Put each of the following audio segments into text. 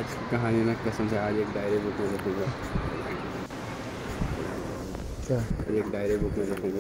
कहानी ना कसम से आज एक डायरी बुक में लिखूंगा। क्या? एक डायरी बुक में लिखूंगा।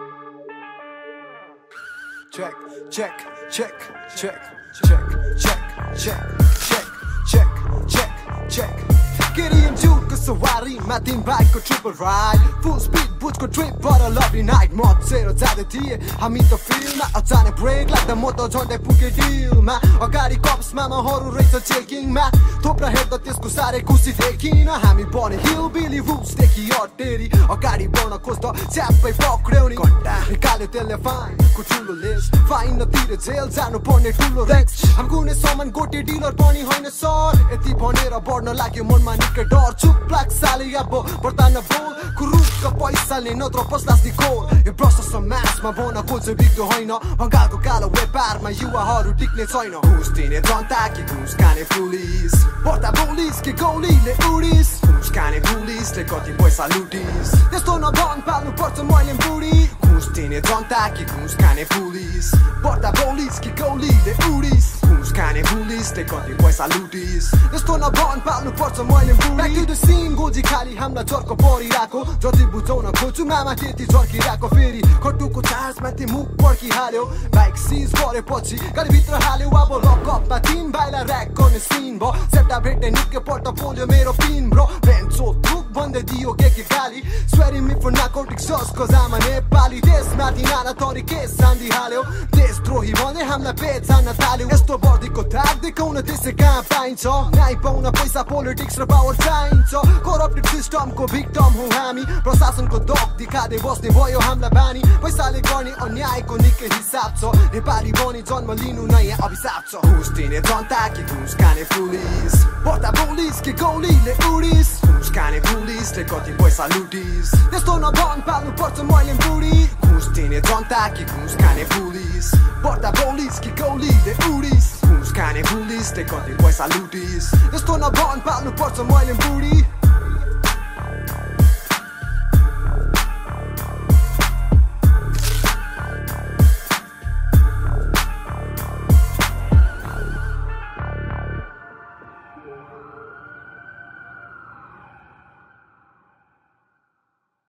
Check, check, check, check, check, check, check, check, check, check, check. KTM Duke को सवारी मैं 3 बाइक को ट्रिपल राइड फुल स्पीड बुझको ट्रिप पर अ लभली नाइट मत सेरो जाँदै थिए हामी त फिल्डमा अचानक ब्रेक लाग्दा म त झन्डै पुगे डिलमा अगाडि कप्समा महरु रहेछ चेकिङमा थोप्रा हेर्दा त्यसको साह्रै खुसी देखिन हामी बने हिल बिली रुट्सदेखि अटेरी अगाडि बढ्न खोज्दा च्याप्पै पक्र्याउ नि घण्टा निकाल्यो त्यसले फाइनको ठुलो लिस्ट फाइनतिर जेल जानु पर्ने ठुलो रिस्क हम कुनै सामान गोटे डिलर पनि होइन सर यति भनेर बढ्न लाग्यो मनमा निकै डर चुप लाग साले अब बर्तान बोल कुरुक्क पैसाले नत्र पस्लास निकोल यो प्रशस्त म्याचमा बन्न खोज्यो बिग्दो होइन भङ्गाको कालो व्यापारमा युवाहरू टिक्ने छैन घुस दिने जनता कि घुस खाने पुलिस बढ्दा पुलिस कि गौलीले उडिस घुस खाने पुलिसले कति पैसा लुटिस त्यस्तो नभन पाल्नु पर्छ मैले बुढी घुस दिने जनता कि घुस खाने पुलिस बढ्दा पुलिस कि गौलीले उडिस घुस खाने पुलिसले कति पैसा लुटिस त्यस्तो नभन पाल्नु पर्छ मैले बुढी Back to the scene गोजी खाली हामीलाई झर्को परिरहेको जति बुझाउन खोज्छु मामा त्यति झर्किरहेको फेरि खट्टुको चार्जमा त्यो मुख पर्किहाल्यो बाइक सिज गरेपछि गाडीभित्र हाल्यो अब लकअपमा 3 भाइलाई ऱ्याक गर्ने सिन भयो सेप्टा भेट्ने निकै पल्ट पोल्यो मेरो पिन ब्रो बेन्चो थुक भन्दै दियो के गाली query me for narcotics just cause I'm a Nepali देशमाथि नाना थरी केस हाल्यो देशद्रोही भने हामीलाई बेचान थाल्यो यस्तो बढीको धाक देखाउन त्यसै कहाँ पाइन्छ न्याय पाउन पैसा पोलिटिक्स र पावर चाहिन्छ करप्टेड सिस्टमको भिक्टम हो हामी प्रशासनको दग दिखादै बस्ने भयो हामीलाई बानी पैसाले गर्ने अन्यायको निकै हिसाब छ नेपाली बनी जन्म लिनु नयाँ अभिशाप छ घुस दिने जनता कि घुस खाने पुलिस बढ्दा पुलिस कि गौलीले उडिस घुस खाने पुलिसले कति पैसा लुटिस त्यस्तो नभन पाल्नु पर्छ मैले बुढी घुस दिने जनता कि घुस खाने पुलिस बढ्दा पुलिस कि गौलीले उडिस घुस खाने पुलिसले कति पैसा लुटिस त्यस्तो नभन पाल्नु पर्छ मैले बुढी